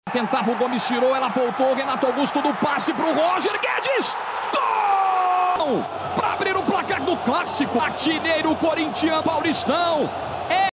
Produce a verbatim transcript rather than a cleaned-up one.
Tentava, o Gomes tirou, ela voltou, Renato Augusto do passe pro Roger Guedes. Gol! Para abrir o placar do clássico, artilheiro corintiano Paulistão.